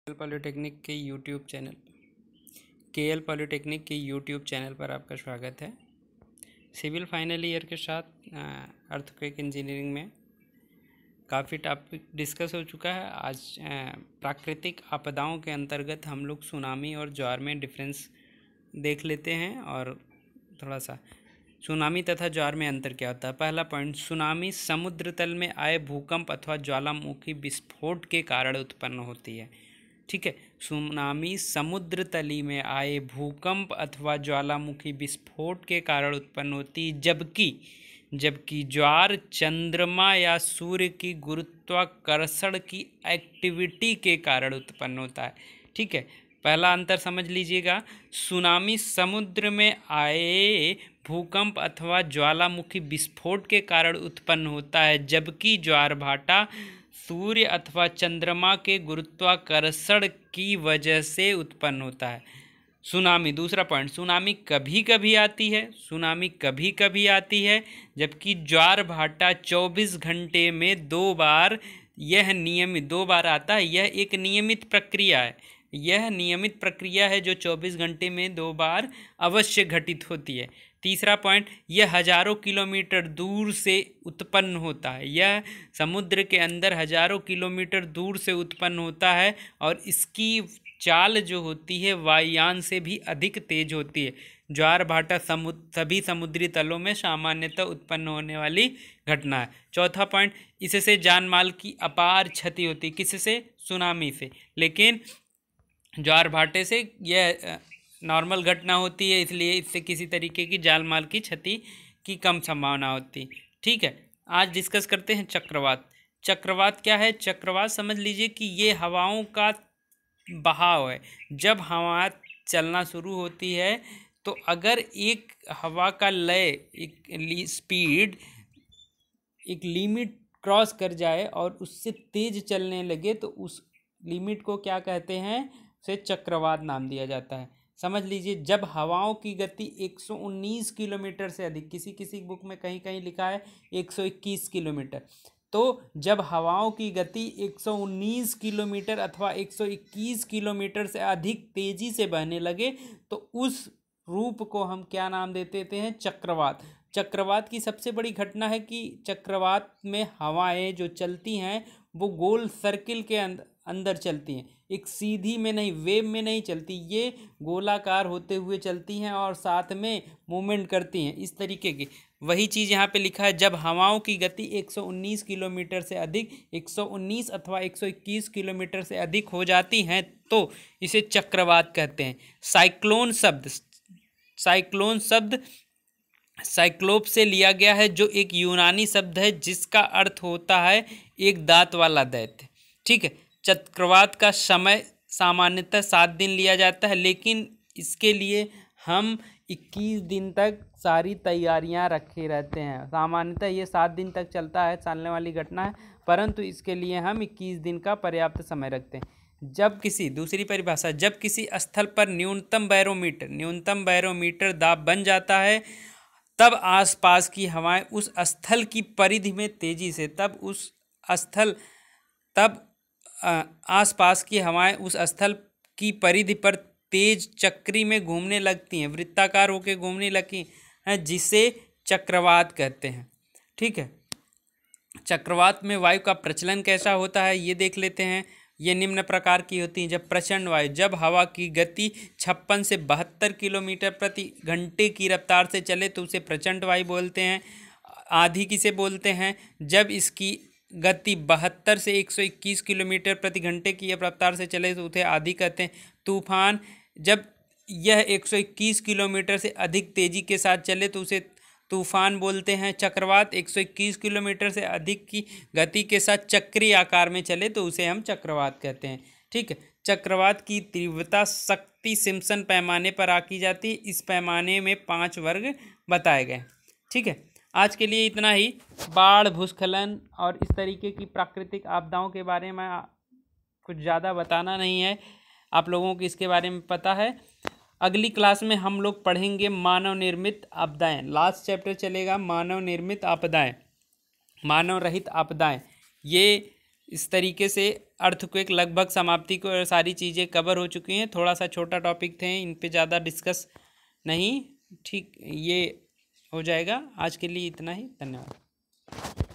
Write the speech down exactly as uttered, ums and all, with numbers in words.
KL polytechnic के YouTube channel KL polytechnic के YouTube channel पर आपका स्वागत है। सिविल फाइनल ईयर के साथ अर्थक्वेक इंजीनियरिंग में काफ़ी टॉपिक डिस्कस हो चुका है। आज प्राकृतिक आपदाओं के अंतर्गत हम लोग सुनामी और ज्वार में डिफरेंस देख लेते हैं और थोड़ा सा सुनामी तथा ज्वार में अंतर क्या होता है। पहला पॉइंट, सुनामी समुद्र तल में आए भूकंप अथवा ज्वालामुखी विस्फोट के कारण उत्पन्न होती है। ठीक है, सुनामी समुद्र तली में आए भूकंप अथवा ज्वालामुखी विस्फोट के कारण उत्पन्न होती है, जबकि जबकि ज्वार चंद्रमा या सूर्य की गुरुत्वाकर्षण की एक्टिविटी के कारण उत्पन्न होता है। ठीक है, पहला अंतर समझ लीजिएगा। सुनामी समुद्र में आए भूकंप अथवा ज्वालामुखी विस्फोट के कारण उत्पन्न होता है, जबकि ज्वार भाटा सूर्य अथवा चंद्रमा के गुरुत्वाकर्षण की वजह से उत्पन्न होता है। सुनामी, दूसरा पॉइंट, सुनामी कभी कभी आती है सुनामी कभी कभी आती है जबकि ज्वार भाटा चौबीस घंटे में दो बार यह नियमित दो बार आता है। यह एक नियमित प्रक्रिया है यह नियमित प्रक्रिया है जो चौबीस घंटे में दो बार अवश्य घटित होती है। तीसरा पॉइंट, यह हजारों किलोमीटर दूर से उत्पन्न होता है यह समुद्र के अंदर हजारों किलोमीटर दूर से उत्पन्न होता है और इसकी चाल जो होती है वायुयान से भी अधिक तेज होती है। ज्वार भाटा समुद्र सभी समुद्री तलों में सामान्यतः उत्पन्न होने वाली घटना है। चौथा पॉइंट, इससे जान माल की अपार क्षति होती है। किससे? सुनामी से। लेकिन ज्वार भाटे से यह नॉर्मल घटना होती है, इसलिए इससे किसी तरीके की जान माल की क्षति की कम संभावना होती। ठीक है, आज डिस्कस करते हैं चक्रवात। चक्रवात क्या है? चक्रवात समझ लीजिए कि ये हवाओं का बहाव है। जब हवा चलना शुरू होती है तो अगर एक हवा का लय, एक स्पीड एक लिमिट क्रॉस कर जाए और उससे तेज चलने लगे तो उस लिमिट को क्या कहते हैं? से चक्रवात नाम दिया जाता है। समझ लीजिए, जब हवाओं की गति एक सौ उन्नीस किलोमीटर से अधिक, किसी किसी बुक में कहीं कहीं लिखा है एक सौ इक्कीस किलोमीटर, तो जब हवाओं की गति एक सौ उन्नीस किलोमीटर अथवा एक सौ इक्कीस किलोमीटर से अधिक तेजी से बहने लगे तो उस रूप को हम क्या नाम देते थे? हैं चक्रवात। चक्रवात की सबसे बड़ी घटना है कि चक्रवात में हवाएं जो चलती हैं वो गोल सर्किल के अंदर अंदर चलती हैं, एक सीधी में नहीं, वेव में नहीं चलती, ये गोलाकार होते हुए चलती हैं और साथ में मूवमेंट करती हैं इस तरीके की। वही चीज़ यहाँ पे लिखा है, जब हवाओं की गति एक सौ उन्नीस किलोमीटर से अधिक एक सौ उन्नीस अथवा एक सौ इक्कीस किलोमीटर से अधिक हो जाती हैं तो इसे चक्रवात कहते हैं। साइक्लोन शब्द साइक्लोन शब्द साइक्लोप से लिया गया है, जो एक यूनानी शब्द है जिसका अर्थ होता है एक दांत वाला दैत्य। ठीक है, चक्रवात का समय सामान्यतः सात दिन लिया जाता है, लेकिन इसके लिए हम इक्कीस दिन तक सारी तैयारियां रखे रहते हैं। सामान्यतः ये सात दिन तक चलता है, चलने वाली घटना है, परंतु इसके लिए हम इक्कीस दिन का पर्याप्त समय रखते हैं। जब किसी दूसरी परिभाषा जब किसी स्थल पर न्यूनतम बैरोमीटर न्यूनतम बैरोमीटर दाब बन जाता है, तब आसपास की हवाएं उस स्थल की परिधि में तेजी से तब उस स्थल तब आसपास की हवाएं उस स्थल की परिधि पर तेज चक्री में घूमने लगती हैं, वृत्ताकार होकर घूमने लगती हैं, जिसे चक्रवात कहते हैं। ठीक है, चक्रवात में वायु का प्रचलन कैसा होता है ये देख लेते हैं। ये निम्न प्रकार की होती हैं। जब प्रचंड वायु, जब हवा की गति छप्पन से बहत्तर किलोमीटर प्रति घंटे की रफ्तार से चले तो उसे प्रचंड वायु बोलते हैं। आंधी किसे बोलते हैं? जब इसकी गति बहत्तर से एक सौ इक्कीस किलोमीटर प्रति घंटे की रफ्तार से चले तो उसे आंधी कहते हैं। तूफान, जब यह एक सौ इक्कीस किलोमीटर से अधिक तेजी के साथ चले तो उसे तूफान बोलते हैं। चक्रवात एक सौ इक्कीस किलोमीटर से अधिक की गति के साथ चक्रीय आकार में चले तो उसे हम चक्रवात कहते हैं। ठीक है, चक्रवात की तीव्रता शक्ति सिम्पसन पैमाने पर आकी जाती है। इस पैमाने में पाँच वर्ग बताए गए। ठीक है, आज के लिए इतना ही। बाढ़, भूस्खलन और इस तरीके की प्राकृतिक आपदाओं के बारे में कुछ ज़्यादा बताना नहीं है, आप लोगों को इसके बारे में पता है। अगली क्लास में हम लोग पढ़ेंगे मानव निर्मित आपदाएं। लास्ट चैप्टर चलेगा मानव निर्मित आपदाएं, मानव रहित आपदाएं। ये इस तरीके से अर्थक्वेक लगभग समाप्ति को सारी चीज़ें कवर हो चुकी हैं। थोड़ा सा छोटा टॉपिक थे, इन पे ज़्यादा डिस्कस नहीं, ठीक ये हो जाएगा। आज के लिए इतना ही, धन्यवाद।